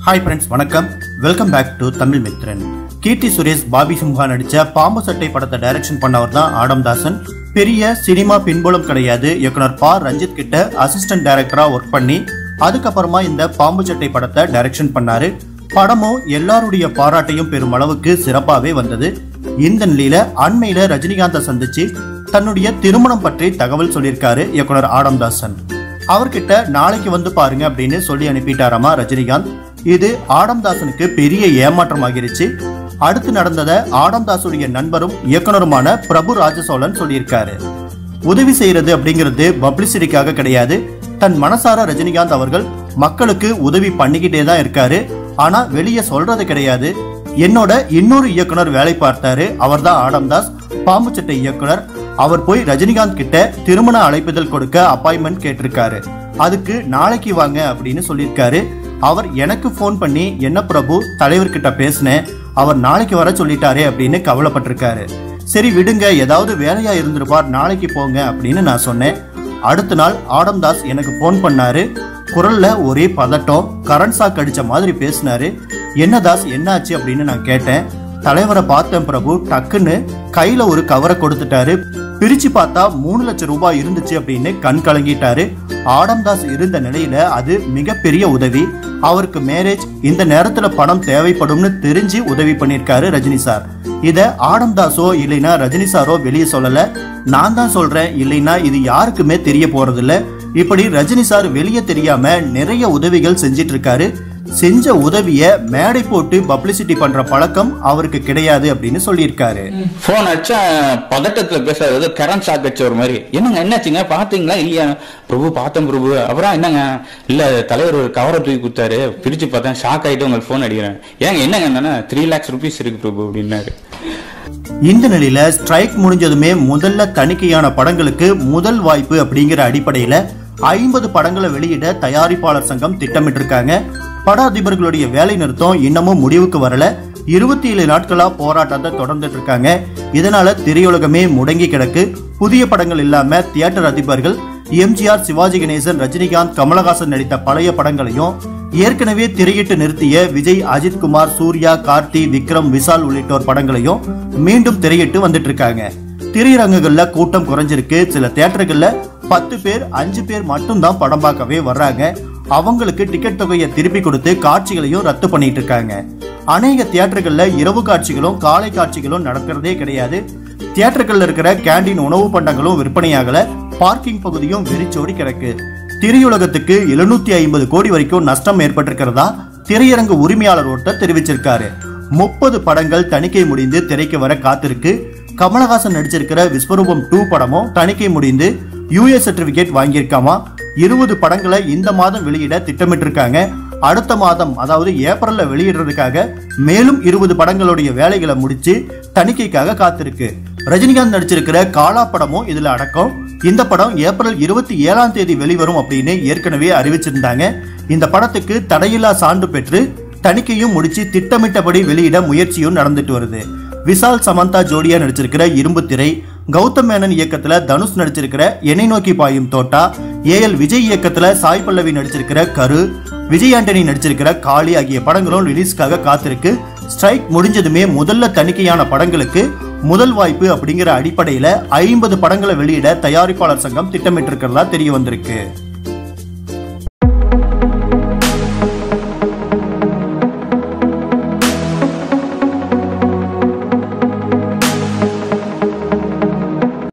Hi friends, வணக்கம். Welcome back to Tamil Mithran. Keerthy Suresh, Bobby Simha நடிச்ச பாம்பு சட்டை படத்தை டைரக்ஷன் பண்ணவர் தான் ஆடம் தாசன். பெரிய சினிமா பின்புலம் கிடையாது. இயக்குனர் பா ரஞ்சித் கிட்ட அசிஸ்டன்ட் டைரக்டரா ஒர்க் பண்ணி அதுக்கப்புறமா இந்த பாம்பு சட்டை படத்தை டைரக்ஷன் பண்ணாரு. படமும் எல்லாருடைய பாராட்டையும் பெரும் அளவுக்கு சிறப்பாவே வந்தது. இந்த நிலையில அண்மையில ரஜினிகாந்தை சந்திச்சு தன்னுடைய திருமணம் பற்றி தகவல் சொல்லியிருக்காரு இயக்குனர் ஆடம் தாசன். அவர்கிட்ட நாளைக்கு வந்து பாருங்க அப்படின்னு சொல்லி அனுப்பிட்டாராமா ரஜினிகாந்த். இது ஆடம் தாசனுக்கு பெரிய ஏமாற்றம் ஆகிருச்சு. அடுத்து நடந்ததை ஆடம் தாசுடைய நண்பரும் இயக்குனருமான பிரபு ராஜசோழன் சொல்லியிருக்காரு. உதவி செய்யறது அப்படிங்கிறது பப்ளிசிட்டிக்காக கிடையாது. தன் மனசார ரஜினிகாந்த் அவர்கள் மக்களுக்கு உதவி பண்ணிக்கிட்டே தான் இருக்காரு. ஆனா வெளியே சொல்றது கிடையாது. என்னோட இன்னொரு இயக்குனர் வேலை பார்த்தாரு, அவர் தான் ஆடம் தாஸ், பாம்பு சட்டை இயக்குனர். அவர் போய் ரஜினிகாந்த் கிட்ட திருமண அழைப்புதல் கொடுக்க அப்பாயின்மெண்ட் கேட்டிருக்காரு. அதுக்கு நாளைக்கு வாங்க அப்படின்னு சொல்லியிருக்காரு. அவர் எனக்கு போன் பண்ணி, என்ன பிரபு, தலைவர்கிட்ட பேசினேன், அவர் நாளைக்கு வர சொல்லிட்டாரே அப்படின்னு கவலைப்பட்டிருக்காரு. சரி விடுங்க, ஏதாவது வேலையா இருந்திருப்பார், நாளைக்கு போங்க அப்படின்னு நான் சொன்னேன். அடுத்த நாள் ஆடம் தாஸ் எனக்கு போன் பண்ணாரு. குரல்ல ஒரே பதட்டம், கரண்ட் ஷாக் அடிச்ச மாதிரி பேசினாரு. என்ன தாஸ், என்னாச்சு அப்படின்னு நான் கேட்டேன். தலைவரை பார்த்தேன் பிரபு, டக்குன்னு கையில ஒரு கவரை கொடுத்துட்டாரு. பிரிச்சு பார்த்தா 3 லட்சம் ரூபாய் இருந்துச்சு அப்படின்னு கண் கலங்கிட்டாரு. ஆடம் தாஸ் இருந்த நிலையில அது மிகப்பெரிய உதவி. அவருக்கு மேரேஜ், இந்த நேரத்துல பணம் தேவைப்படும்னு தெரிஞ்சு உதவி பண்ணிருக்காரு ரஜினி சார். இத ஆடம் தாஸோ இல்லைன்னா ரஜினி சாரோ வெளியே சொல்லல, நான் தான் சொல்றேன். இல்லைன்னா இது யாருக்குமே தெரிய போறது இல்ல. இப்படி ரஜினி சார் வெளியே தெரியாம நிறைய உதவிகள் செஞ்சிட்டு இருக்காரு. செஞ்ச உதவிய மேடை போட்டு பப்ளிசிட்டி பண்ற பழக்கம் அவருக்கு கிடையாது அப்படின்னு சொல்லியிருக்காரு. போன் அடிச்சா பதட்டத்துல பேசுறது, கரண்ட் ஷாக் அடிச்ச ஒரு மாதிரி. என்னங்க, என்னாச்சுங்க, பாத்தீங்களா இல்லையா? பிரபு பார்த்தேன் பிரபு. அப்புறம் என்னங்க, இல்ல தலைவர் ஒரு கவரை தூக்கி கொடுத்தாரு, பிரிச்சு பார்த்தேன், ஷாக் ஆயிட்டு உங்களுக்கு போன் அடிக்கிறேன். ஏங்க என்னங்க, 3 lakhs rupees இருக்கு பிரபு அப்படின்னாரு. இந்த நிலையில ஸ்ட்ரைக் முடிஞ்சதுமே முதல்ல தணிக்கையான படங்களுக்கு முதல் வாய்ப்பு அப்படிங்கிற அடிப்படையில 50 படங்களை வெளியிட தயாரிப்பாளர் சங்கம் திட்டமிட்டு இருக்காங்க. பட அதிபர்களுடைய வேலை நிறுத்தம் இன்னமும் முடிவுக்கு வரல. 27 நாட்களா போராட்டத்தை தொடர்ந்துட்டு இருக்காங்க. இதனால திரையுலகமே முடங்கி கிடக்கு. புதிய படங்கள் இல்லாம தியேட்டர் அதிபர்கள் எம்ஜிஆர், சிவாஜி கணேசன், ரஜினிகாந்த், கமலஹாசன் நடித்த பழைய படங்களையும், ஏற்கனவே திரையிட்டு நிறுத்திய விஜய், அஜித் குமார், சூர்யா, கார்த்தி, விக்ரம், விஷால் உள்ளிட்டோர் படங்களையும் மீண்டும் திரையிட்டு வந்துட்டு இருக்காங்க. திரையரங்குகள்ல கூட்டம் குறைஞ்சிருக்கு. சில தியேட்டர்கள்ல 10 பேர் 5 பேர் மட்டும் தான் படம் பார்க்கவே வர்றாங்க. அவங்களுக்கு டிக்கெட் தொகையை திருப்பி கொடுத்து காட்சிகளையும் ரத்து பண்ணிட்டு இருக்காங்க. அநேக தியேட்டர்கள்ல இரவு காட்சிகளும் காலை காட்சிகளும் நடக்கிறதே கிடையாது. தியேட்டர்கள்ல இருக்கிற கேண்டீன் உணவு பண்டங்களும் விற்பனையாகல. பார்க்கிங் பகுதியும் வெறிச்சோடி கிடக்கு. திரையுலகத்துக்கு 750 கோடி வரைக்கும் நஷ்டம் ஏற்பட்டிருக்கிறதா திரையரங்கு உரிமையாளர் ஒருத்தர் தெரிவிச்சிருக்காரு. 30 படங்கள் தணிக்கை முடிந்து திரைக்கு வர காத்திருக்கு. கமலஹாசன் நடிச்சிருக்கிற விஸ்வரூபம் 2 படமும் தணிக்கை முடிந்து யூஎஸ் சர்டிபிகேட் வாங்கியிருக்காமா. 20 படங்களை இந்த மாதம் வெளியிட திட்டமிட்டு இருக்காங்க. அடுத்த மாதம், அதாவது ஏப்ரல்ல வெளியிடுறதுக்காக மேலும் 20 படங்களுடைய வேலைகளை முடிச்சு தணிக்கைக்காக காத்திருக்கு. ரஜினிகாந்த் நடிச்சிருக்கிற காலா படமும் இதுல அடக்கம். இந்த படம் ஏப்ரல் 27ஆம் தேதி வெளிவரும் அப்படின்னு ஏற்கனவே அறிவிச்சிருந்தாங்க. இந்த படத்துக்கு தடையில்லா சான்று பெற்று தணிக்கையும் முடிச்சு திட்டமிட்டபடி வெளியிட முயற்சியும் நடந்துட்டு வருது. விஷால், சமந்தா ஜோடியா நடிச்சிருக்கிற இரும்பு திரை, கௌதம் மேனன் இயக்கத்துல தனுஷ் நடிச்சிருக்கிற என்னை நோக்கி பாயும் தோட்டா, ஏஎல் விஜய் இயக்கத்துல சாய் பல்லவி நடிச்சிருக்கிற கரு, விஜய் ஆண்டனி நடிச்சிருக்கிற காளி ஆகிய படங்களும் ரிலீஸ்க்காக காத்திருக்கு. ஸ்ட்ரைக் முடிஞ்சதுமே முதல்ல தணிக்கையான படங்களுக்கு முதல் வாய்ப்பு அப்படிங்கிற அடிப்படையில 50 படங்களை வெளியிட தயாரிப்பாளர் சங்கம் திட்டமிட்டு இருக்கிறதா தெரிய வந்திருக்கு.